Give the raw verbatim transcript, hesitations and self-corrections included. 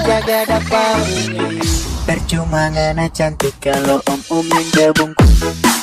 jaga dapat. Percuma ngana cantik kalau om-om yang gabungku.